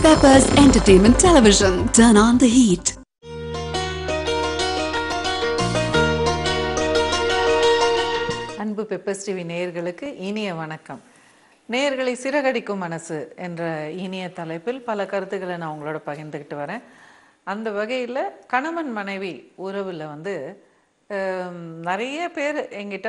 Peppers Entertainment Television. Turn on the heat. அன்பு peppers TV நேயர்களுக்கு இனிய வணக்கம். நேயர்களை சிறகடிக்கும் மனசு என்ற இனிய தலைப்பில் பல கருத்துக்களை நான் உங்களோட பகிர்ந்துக்கிட்டு வரேன். அந்த வகையில் கணவன் மனைவி உறவில் நிறைய பேர் எங்கிட்ட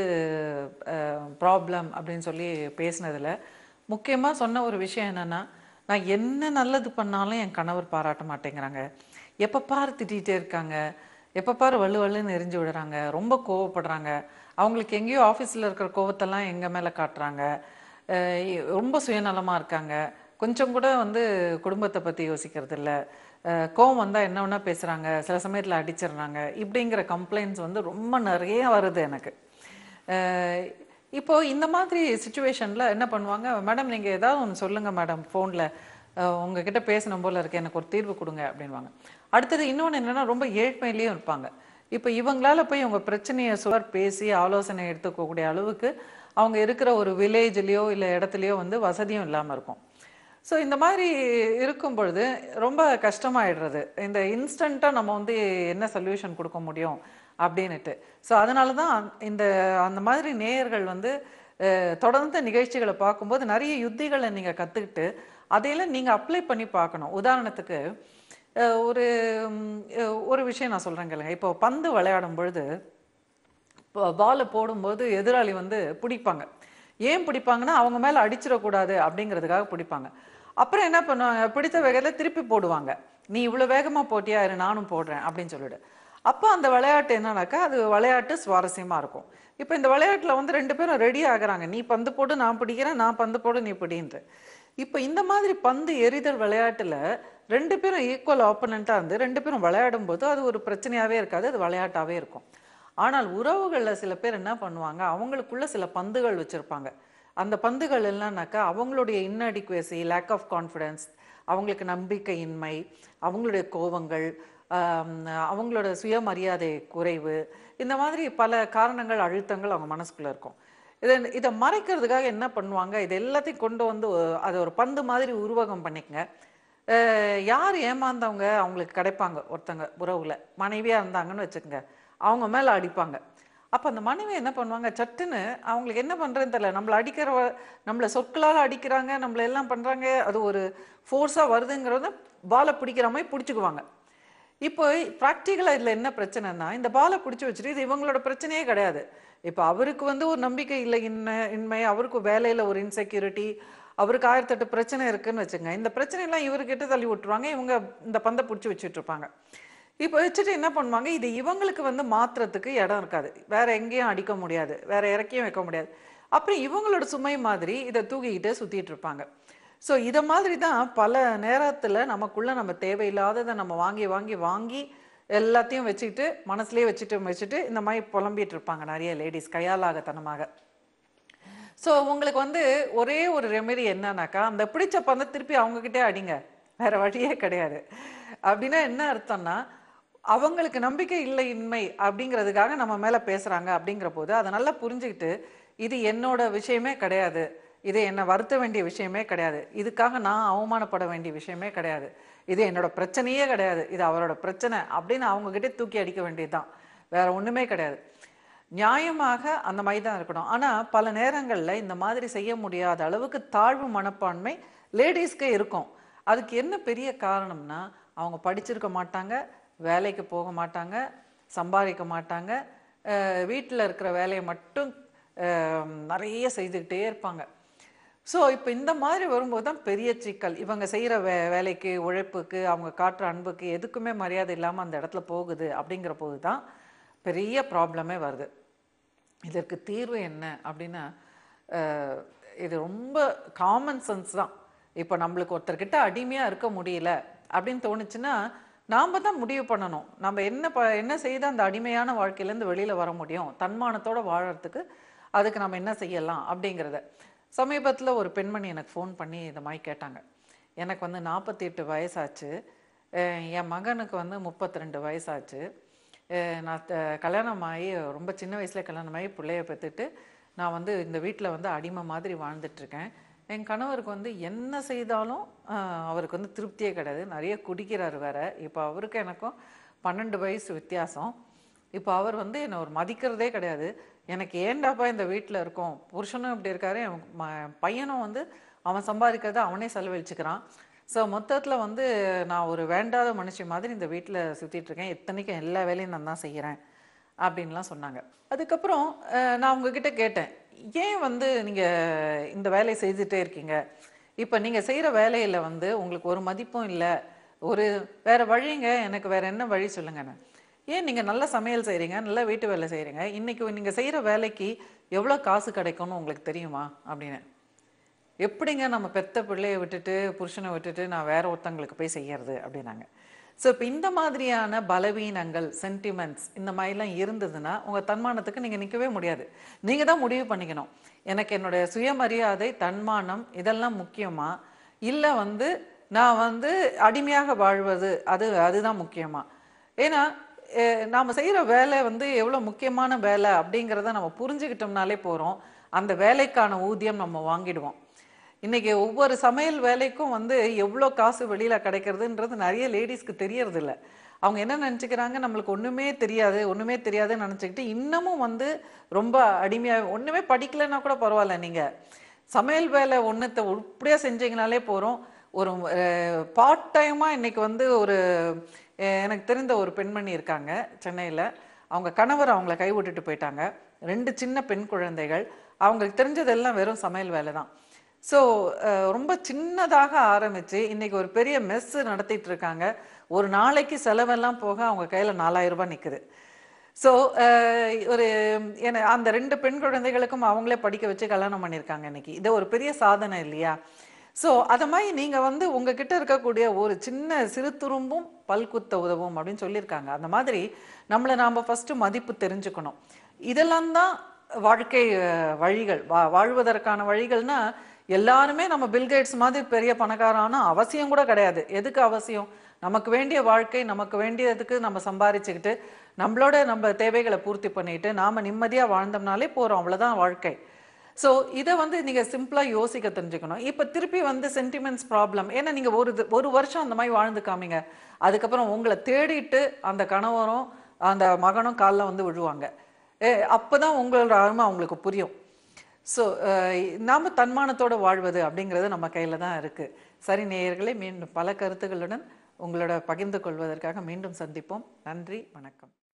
ப்ராப்ளம் அப்படின்னு சொல்லி பேசினதில் முக்கியமாக சொன்ன ஒரு விஷயம் என்னென்னா, நான் என்ன நல்லது பண்ணாலும் என் கணவர் பாராட்ட மாட்டேங்கிறாங்க, எப்போ பாரு திட்டிகிட்டே இருக்காங்க, எப்போ பாரு வலுன்னு எரிஞ்சு விடுறாங்க, ரொம்ப கோவப்படுறாங்க, அவங்களுக்கு எங்கேயோ ஆஃபீஸில் இருக்கிற கோவத்தெல்லாம் எங்கள் மேலே காட்டுறாங்க, ரொம்ப சுயநலமாக இருக்காங்க, கொஞ்சம் கூட குடும்பத்தை பற்றி யோசிக்கிறது இல்லை, கோவம் வந்தால் என்ன வேணால் பேசுகிறாங்க, சில சமயத்தில் அடிச்சிடுறாங்க, இப்படிங்கிற கம்ப்ளைண்ட்ஸ் ரொம்ப நிறைய வருது எனக்கு. இப்போது இந்த மாதிரி சுச்சுவேஷனில் என்ன பண்ணுவாங்க, மேடம் நீங்கள் ஏதாவது ஒன்று சொல்லுங்கள் மேடம், ஃபோனில் உங்ககிட்ட பேசணும் போல் இருக்கு, எனக்கு ஒரு தீர்வு கொடுங்க அப்படின்வாங்க. அடுத்தது இன்னொன்று என்னென்னா, ரொம்ப ஏழ்மையிலையும் இருப்பாங்க. இப்போ இவங்களால போய் அவங்க பிரச்சனையை பேசி ஆலோசனை எடுத்துக்கக்கூடிய அளவுக்கு அவங்க இருக்கிற ஒரு வில்லேஜ்லேயோ இல்லை இடத்துலையோ வசதியும் இல்லாமல் இருக்கும். ஸோ இந்த மாதிரி இருக்கும் பொழுது ரொம்ப கஷ்டமாயிடுறது. இந்த இன்ஸ்டண்ட்டாக நம்ம என்ன சொல்யூஷன் கொடுக்க முடியும் அப்படின்னுட்டு. ஸோ அதனால தான் அந்த மாதிரி நேயர்கள் தொடர்ந்து நிகழ்ச்சிகளை பார்க்கும்போது நிறைய யுத்திகளை நீங்கள் கற்றுக்கிட்டு அதையெல்லாம் நீங்கள் அப்ளை பண்ணி பார்க்கணும். உதாரணத்துக்கு ஒரு ஒரு விஷயம் நான் சொல்கிறேன் கேளுங்க. இப்போ பந்து விளையாடும் பொழுது பாலை போடும்போது எதிராளி பிடிப்பாங்க. ஏன் பிடிப்பாங்கன்னா, அவங்க மேலே அடிச்சிடக்கூடாது அப்படிங்கிறதுக்காக பிடிப்பாங்க. அப்புறம் என்ன பண்ணுவாங்க, பிடித்த வேகத்தில் திருப்பி போடுவாங்க. நீ இவ்வளோ வேகமாக போட்டியா, நானும் போடுறேன் அப்படின்னு சொல்லிட்டு. அப்போ அந்த விளையாட்டு என்னன்னாக்கா, அது விளையாட்டு சுவாரஸ்யமாக இருக்கும். இப்போ இந்த விளையாட்டில் ரெண்டு பேரும் ரெடி ஆகுறாங்க. நீ பந்து போடு நான் பிடிக்கிறேன், நான் பந்து போடு நீ பிடின்ற. இப்போ இந்த மாதிரி பந்து எறிதல் விளையாட்டில் ரெண்டு பேரும் ஈக்குவல் ஆப்போனண்ட்டாக ரெண்டு பேரும் விளையாடும் போது அது ஒரு பிரச்சனையாகவே இருக்காது, அது விளையாட்டாகவே இருக்கும். ஆனால் உறவுகளில் சில பேர் என்ன பண்ணுவாங்க, அவங்களுக்குள்ள சில பந்துகள் வச்சுருப்பாங்க. அந்த பந்துகள் என்னன்னாக்கா, அவங்களுடைய இன்அடிக்குவசி, லேக் ஆஃப் கான்ஃபிடென்ஸ், அவங்களுக்கு நம்பிக்கையின்மை, அவங்களுடைய கோபங்கள், அவங்களோட சுயமரியாதை குறைவு, இந்த மாதிரி பல காரணங்கள், அழுத்தங்கள் அவங்க மனசுக்குள்ளே இருக்கும். இதை மறைக்கிறதுக்காக என்ன பண்ணுவாங்க, இது எல்லாத்தையும் கொண்டு அதை ஒரு பந்து மாதிரி உருவகம் பண்ணிக்கங்க. யார் ஏமாந்தவங்க அவங்களுக்கு கிடைப்பாங்க, ஒருத்தங்க உறவுல மனைவியாக இருந்தாங்கன்னு வச்சுக்கோங்க, அவங்க மேலே அடிப்பாங்க. அப்போ அந்த மனைவி என்ன பண்ணுவாங்க, சட்டுன்னு அவங்களுக்கு என்ன பண்ணுறதுன்னு தெரியல, நம்மளை சொற்களால் அடிக்கிறாங்க, நம்மளை எல்லாம் பண்ணுறாங்க, அது ஒரு ஃபோர்ஸாக வருதுங்கிறத பாலை பிடிக்கிற மாதிரி பிடிச்சிக்குவாங்க. இப்போ ப்ராக்டிக்கலாக இதில் என்ன பிரச்சனைனா, இந்த பாலை பிடிச்சி வச்சுட்டு இது இவங்களோட பிரச்சனையே கிடையாது. இப்போ அவருக்கு ஒரு நம்பிக்கை இல்லை, இன்மை, அவருக்கு வேலையில் ஒரு இன்செக்யூரிட்டி, அவருக்கு 1008 பிரச்சனை இருக்குன்னு வச்சுங்க. இந்த பிரச்சனையெல்லாம் இவர்கிட்ட தள்ளி விட்டுருவாங்க, இவங்க இந்த பந்தை பிடிச்சி வச்சுட்டு இருப்பாங்க. இப்போ வச்சுட்டு என்ன பண்ணுவாங்க, இது இவங்களுக்கு மாற்றுறதுக்கு இடம் இருக்காது, வேற எங்கேயும் அடிக்க முடியாது, வேற இறக்கியும் வைக்க முடியாது. அப்புறம் இவங்களோட சுமை மாதிரி இதை தூக்கிக்கிட்டே சுற்றிட்டு இருப்பாங்க. ஸோ இதை மாதிரி தான் பல நேரத்தில் நமக்குள்ளே நம்ம தேவையில்லாததை நம்ம வாங்கி எல்லாத்தையும் வச்சுக்கிட்டு மனசுலேயே வச்சுட்டு இந்த மாதிரி புலம்பிட்டு இருப்பாங்க நிறைய லேடிஸ் கையாலாகத்தனமாக. ஸோ உங்களுக்கு ஒரே ஒரு ரெமெடி என்னன்னாக்கா, அந்த பிடிச்ச பந்தை திருப்பி அவங்கக்கிட்டே அடிங்க, வேற வழியே கிடையாது. அப்படின்னா என்ன அர்த்தம்னா, அவங்களுக்கு நம்பிக்கை இல்லை இன்மை அப்படிங்கிறதுக்காக நம்ம மேலே பேசுகிறாங்க அப்படிங்கிற போது அதை நல்லா புரிஞ்சுக்கிட்டு, இது என்னோட விஷயமே கிடையாது, இது என்னை வருத்த வேண்டிய விஷயமே கிடையாது, இதுக்காக நான் அவமானப்பட வேண்டிய விஷயமே கிடையாது, இது என்னோட பிரச்சனையே கிடையாது, இது அவரோட பிரச்சனை அப்படின்னு அவங்கக்கிட்டே தூக்கி அடிக்க வேண்டியது தான், வேற ஒன்றுமே கிடையாது. நியாயமாக அந்த மாதிரி தான் இருக்கணும். ஆனால் பல நேரங்களில் இந்த மாதிரி செய்ய முடியாத அளவுக்கு தாழ்வு மனப்பான்மை லேடிஸ்க்கே இருக்கும். அதுக்கு என்ன பெரிய காரணம்னா, அவங்க படிச்சிருக்க மாட்டாங்க, வேலைக்கு போக மாட்டாங்க, சம்பாதிக்க மாட்டாங்க, வீட்டில் இருக்கிற வேலையை மட்டும் நிறைய செய்துக்கிட்டே இருப்பாங்க. ஸோ இப்போ இந்த மாதிரி வரும்போது தான் பெரிய சிக்கல். இவங்க செய்கிற வேலைக்கு, உழைப்புக்கு, அவங்க காட்டுற அன்புக்கு எதுக்குமே மரியாதை இல்லாமல் அந்த இடத்துல போகுது. அப்படிங்கிற போது தான் பெரிய ப்ராப்ளமே வருது. இதற்கு தீர்வு என்ன அப்படின்னா, இது ரொம்ப காமன் சென்ஸ் தான். இப்போ நம்மளுக்கு ஒருத்தர்கிட்ட அடிமையாக இருக்க முடியல அப்படின்னு தோணுச்சுன்னா, நாம் தான் முடிவு பண்ணணும், நம்ம என்ன செய்தால் அந்த அடிமையான வாழ்க்கையிலேருந்து வெளியில் வர முடியும், தன்மானத்தோடு வாழறதுக்கு அதுக்கு நம்ம என்ன செய்யலாம் அப்படிங்கிறத. சமீபத்தில் ஒரு பெண்மணி எனக்கு ஃபோன் பண்ணி இந்த மாதிரி கேட்டாங்க. எனக்கு 48 வயசாச்சு, என் மகனுக்கு 32 வயசாச்சு, நான் கல்யாணம் ஆகி ரொம்ப சின்ன வயசில் கல்யாணம் ஆகி பிள்ளைய பெற்றுட்டு நான் இந்த வீட்டில் அடிமை மாதிரி வாழ்ந்துட்டுருக்கேன், என் கணவருக்கு வந்து என்ன செய்தாலும் அவருக்கு வந்து திருப்தியே கிடையாது. நிறைய குடிக்கிறாரு வேற. இப்போ அவருக்கு எனக்கும் 12 வயசு வித்தியாசம். இப்போ அவர் வந்து என்னை ஒரு மதிக்கிறதே கிடையாது. எனக்கு ஏண்டாப்பா இந்த வீட்டில் இருக்கோம், புருஷனும் இப்படி இருக்காரு, பையனும் வந்து அவன் சம்பாதிக்கிறத அவனே செலவழிச்சுக்கிறான். ஸோ மொத்தத்தில் வந்து நான் ஒரு வேண்டாத மனுஷி மாதிரி இந்த வீட்டில் சுற்றிட்டு இருக்கேன். இத்தனைக்கும் எல்லா வேலையும் நான் தான் செய்கிறேன் அப்படின்லாம் சொன்னாங்க. அதுக்கப்புறம் நான் உங்ககிட்ட கேட்டேன், ஏன் வந்து நீங்கள் இந்த வேலையை செய்துட்டே இருக்கீங்க? இப்போ நீங்கள் செய்கிற வேலையில் வந்து உங்களுக்கு ஒரு மதிப்பும் இல்லை, ஒரு வேறு வழிங்க, எனக்கு வேறு என்ன வழி சொல்லுங்கன்னு. ஏன் நீங்கள் நல்ல சமையல் செய்கிறீங்க, நல்ல வீட்டு வேலை செய்கிறீங்க, இன்றைக்கி நீங்கள் செய்கிற வேலைக்கு எவ்வளோ காசு கிடைக்கும்னு உங்களுக்கு தெரியுமா அப்படின்னு. எப்படிங்க நம்ம பெத்த பிள்ளையை விட்டுட்டு புருஷனை விட்டுட்டு நான் வேற ஒருத்தங்களுக்கு போய் செய்யறது அப்படின்னாங்க. ஸோ இப்போ இந்த மாதிரியான பலவீனங்கள், சென்டிமெண்ட்ஸ் இந்த மாதிரிலாம் இருந்ததுன்னா உங்கள் தன்மானத்துக்கு நீங்கள் நிற்கவே முடியாது. நீங்கள் தான் முடிவு பண்ணிக்கணும், எனக்கு என்னுடைய சுயமரியாதை, தன்மானம் இதெல்லாம் முக்கியமா, இல்லை வந்து நான் வந்து அடிமையாக வாழ்வது அதுதான் முக்கியமா? ஏன்னா நாம் செய்கிற வேலை வந்து எவ்வளோ முக்கியமான வேலை அப்படிங்கிறத நம்ம புரிஞ்சுக்கிட்டோம்னாலே போகிறோம், அந்த வேலைக்கான ஊதியம் நம்ம வாங்கிடுவோம். இன்றைக்கி ஒவ்வொரு சமையல் வேலைக்கும் வந்து எவ்வளோ காசு வெளியில் கிடைக்கிறதுன்றது நிறைய லேடிஸ்க்கு தெரியறது இல்லை. அவங்க என்ன நினச்சிக்கிறாங்க, நம்மளுக்கு ஒன்றுமே தெரியாதுன்னு நினச்சிக்கிட்டு இன்னமும் வந்து ரொம்ப அடிமையாக, ஒன்றுமே படிக்கலைன்னா கூட பரவாயில்ல, நீங்கள் சமையல் வேலை ஒன்றுத்தை உருப்படியாக செஞ்சீங்கனாலே போகிறோம். ஒரு பார்ட் டைமாக இன்றைக்கி வந்து ஒரு எனக்கு தெரிந்த ஒரு பெண்மணி இருக்காங்க சென்னையில். அவங்க கணவர் அவங்கள கைவிட்டுட்டு போயிட்டாங்க. 2 சின்ன பெண் குழந்தைகள். அவங்களுக்கு தெரிஞ்சதெல்லாம் வெறும் சமையல் வேலை தான். ஸோ ரொம்ப சின்னதாக ஆரம்பித்து இன்றைக்கி ஒரு பெரிய மெஸ்ஸு நடத்திட்டு இருக்காங்க. ஒரு நாளைக்கு செலவெல்லாம் போக அவங்க கையில் 4000 ரூபாய் நிற்குது. ஸோ ஒரு அந்த 2 பெண் குழந்தைகளுக்கும் அவங்களே படிக்க வச்சு கல்யாணம் பண்ணியிருக்காங்க இன்றைக்கி. இது ஒரு பெரிய சாதனை இல்லையா? ஸோ அதை மாதிரி நீங்கள் வந்து உங்ககிட்ட இருக்கக்கூடிய ஒரு சின்ன சிறு துரும்பும் பல்குத்த உதவும் அப்படின்னு சொல்லியிருக்காங்க. அந்த மாதிரி நம்மளை நாம் ஃபஸ்ட்டு மதிப்பு தெரிஞ்சுக்கணும். இதெல்லாம் தான் வாழ்க்கை வழிகள். வாழ்வதற்கான வழிகள்னா எல்லாருமே நம்ம பில்கேட்ஸ் மாதிரி பெரிய பணக்காரான அவசியம் கூட கிடையாது. எதுக்கு அவசியம்? நமக்கு வேண்டிய வாழ்க்கை, நமக்கு வேண்டியதுக்கு நம்ம சம்பாரிச்சுக்கிட்டு நம்ம தேவைகளை பூர்த்தி பண்ணிட்டு நாம் நிம்மதியாக வாழ்ந்தோம்னாலே போகிறோம், அவ்வளோதான் வாழ்க்கை. ஸோ இதை வந்து நீங்கள் சிம்பிளாக யோசிக்க தெரிஞ்சுக்கணும். இப்போ திருப்பி வந்து சென்டிமெண்ட்ஸ் ப்ராப்ளம், ஏன்னா நீங்கள் ஒரு வருஷம் அந்த மாதிரி வாழ்ந்து காமிங்க, அதுக்கப்புறம் உங்களை தேடிட்டு அந்த கணவரும் அந்த மகனும் காலில் வந்து விழுவாங்க. அப்போ தான் உங்களோட அருமை அவங்களுக்கு புரியும். ஸோ நாம் தன்மானத்தோடு வாழ்வது அப்படிங்கிறது நம்ம கையில் தான் இருக்குது. சரி நேயர்களே, மீண்டும் பல கருத்துக்களுடன் உங்களோட பகிர்ந்து கொள்வதற்காக மீண்டும் சந்திப்போம். நன்றி, வணக்கம்.